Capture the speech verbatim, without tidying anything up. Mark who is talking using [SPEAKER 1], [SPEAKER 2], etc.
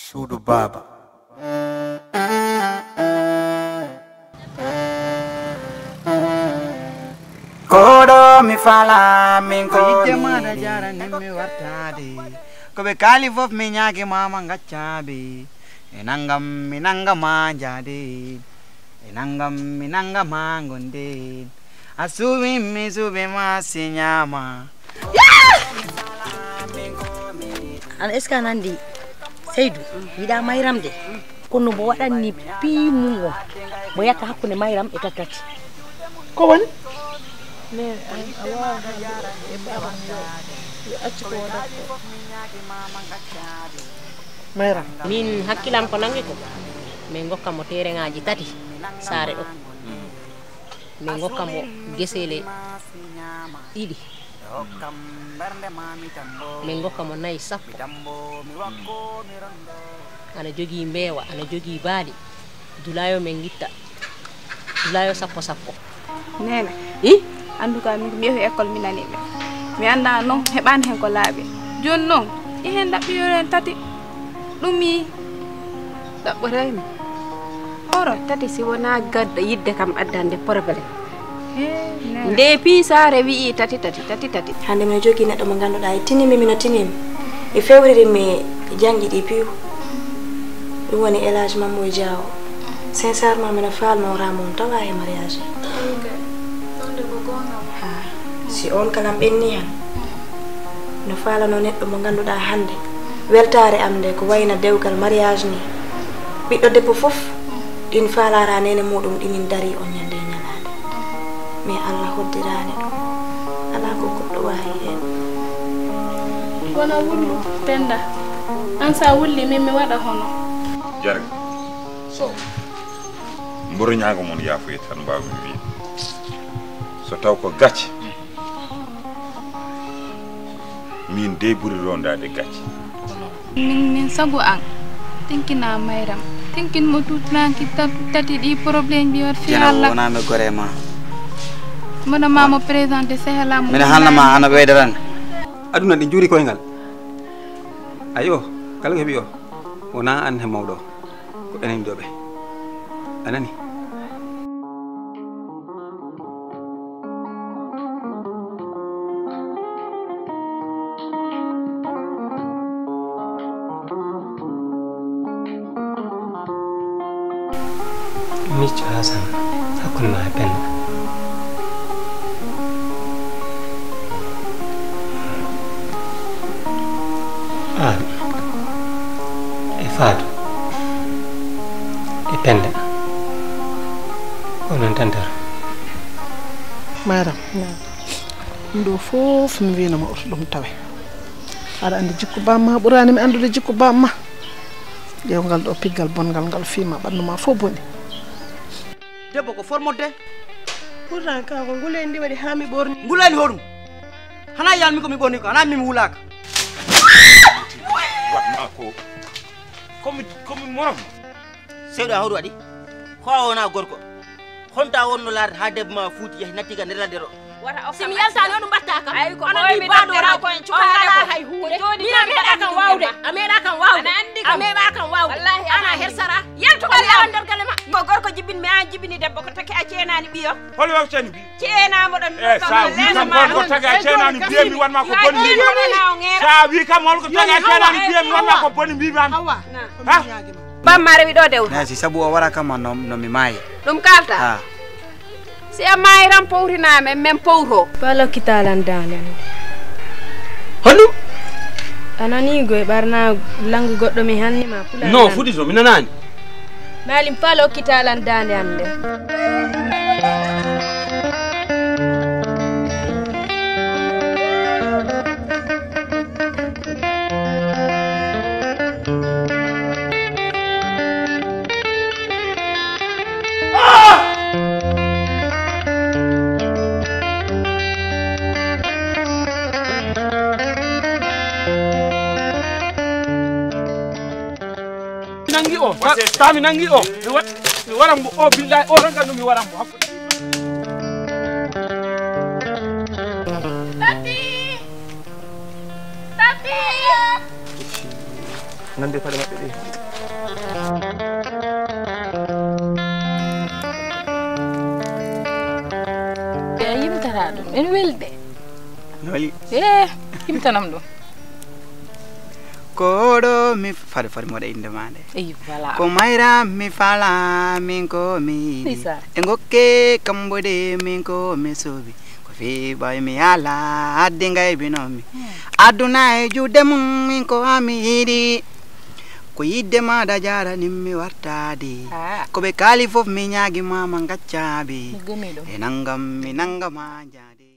[SPEAKER 1] Sudu Baba. Kodo mi fala min ko
[SPEAKER 2] jama jara nimme wartade ko be kali fof mi nyaage mama ngaccabe enangam minanga manjade enangam minanga mangonde asumi mi sube masinyama
[SPEAKER 3] an eska nandi Seydou wiɗa mayram de kono mo waɗanni piimugo mo yakka hakkunde mayram e tattati
[SPEAKER 4] ko woni
[SPEAKER 5] ne awa e baba yo acci ko waɗata
[SPEAKER 4] mayram
[SPEAKER 5] min hakkilam ko nangi ko min gokkamo tereŋaji tati saare ɗo min gokkamo gesele ɗiɗi min gokkamo nayi sappo ana jogii mbeewa ana jogii baali dulayo min gitta dulayo sappo sappo
[SPEAKER 6] nene
[SPEAKER 5] i
[SPEAKER 6] andu ka min mi yehi école mi nani ɓe mi anda non heɓani hen ko laaɓi joni noon i hen ɗaɓɓiyoren tati ɗum mi ɗaɓɓoraymi oro
[SPEAKER 7] tati si wona gadda yidde kam addande probléme
[SPEAKER 6] nene
[SPEAKER 7] nde piisare wi'i tati tati tati tati
[SPEAKER 8] hande mi jogi neɗɗo mo ganduɗa e tinimi mino tinimi e fewriri mi jangi ɗi piw ɗum woni élage mammo e diawo sincèrement mino falno ramon tawa e mariage ha si on kalam ɓenni han no falano neɗɗo mo ganduɗa hande weltare am nde ko wayna dewgal mariage ni ɓiɗɗo debbo foof ɗin falara nene muɗum ɗinin dari on ñande ñalade mais Allah hoddirani ɗum ala ko goɗɗo wawi hen
[SPEAKER 6] wona wullu penda an sa wulli min mi waɗa hono
[SPEAKER 9] jarga so mburu ñaago mon yaafuye tan mbawmi wiide so taw ko gacce min de ɓuri rondade gacce
[SPEAKER 6] min min sago an tinkina mayram tinkin mo tutlanki tati ɗi probléme ɗi wat fi
[SPEAKER 2] jena
[SPEAKER 6] Allah
[SPEAKER 2] wonami gore ma
[SPEAKER 6] mono mamo présenté sehelamo
[SPEAKER 2] mine hannama ana ɓeydaran
[SPEAKER 4] aduna ɗi juuri koyngal ayo kala ko heeɓi o wona an he mawɗo ko enen ɗoɓe anani
[SPEAKER 10] micco Hasan hakkunde ma e Penda an e Fatou e Penda onon tantara
[SPEAKER 4] mayram ɗum ɗo fof mi winoma oto ɗum tawe aɗa andi jikku bamma ɓurani mi andude jikku bamma ƴewgal ɗo piggal bongal ngal fima ɓandu ma fof boni
[SPEAKER 2] debbo ko formodde
[SPEAKER 5] pourtant ka ko ngule ndi waɗi ha mi ɓorni
[SPEAKER 2] ngulani hoɗum hana yalmi ko mi ɓorni ko hana mimi wulaka
[SPEAKER 9] watma ko komi komi morom
[SPEAKER 11] seyɗo a hoɗum waɗi ho wona gorko honta wonno laarde ha debbo ma fuuti yehi nattiga nder ladde ɗo
[SPEAKER 7] simi yaltani on ɗum mbatta kam
[SPEAKER 5] ay ko
[SPEAKER 7] onon mi baɗora ko en cukala
[SPEAKER 5] hay hunde
[SPEAKER 7] ni a meeɗa kam wawde a meeɗa kam wawde a meeɗa kam wawde
[SPEAKER 5] wallahi
[SPEAKER 7] ana hersara yaltugal yawan nder galle ma
[SPEAKER 5] ko gorko jibbin mi an jibbini debbo ko taki a ceenani ɓiyo
[SPEAKER 9] hol waw ceni bi
[SPEAKER 5] ceenamo ɗon
[SPEAKER 9] e sa wi kam holko taga a cenani biye mi wanma ko boni mbimi sa wi kam holko taga a cenani biye mi wanma ko boni mbimami ha
[SPEAKER 5] bamma rewi ɗo dewta
[SPEAKER 2] nasi sabu o wara kam no no mi maayi
[SPEAKER 5] ɗum kalta
[SPEAKER 2] ha
[SPEAKER 5] si a mayiran powriname men powro
[SPEAKER 7] palo kitalan dane
[SPEAKER 10] honɗum
[SPEAKER 7] anani goye ɓarna langu goɗɗo mi hannima pula
[SPEAKER 10] non fuɗi to mi nanani
[SPEAKER 7] malim palo kitalan dande am nde
[SPEAKER 10] nangi o tami nangi o mi waran mo o billahi o tan kan mi waran mo hakkude
[SPEAKER 6] tati tati
[SPEAKER 10] nande paɗe maɓɓe ɗe
[SPEAKER 12] ɓe a yimtata ɗum en welɗe
[SPEAKER 1] noli
[SPEAKER 12] e yimtanam ɗum
[SPEAKER 1] koɗo mi fare fare moɗa inde maɗe
[SPEAKER 12] eyi voilà
[SPEAKER 1] ko mayra mi fala min ko mi
[SPEAKER 12] Isa.
[SPEAKER 1] e gokke kambude min ko mi sobi ko fi boy mi ala addi ngay binomi aduna e jude mum min ko ami yiɗi ko yidde maɗa jara nimmi wartadi ko ɓe kaali fof mi ñaagi mama gaccaɓe
[SPEAKER 12] mi gumi ɗum
[SPEAKER 1] e nangam mi nangama jadi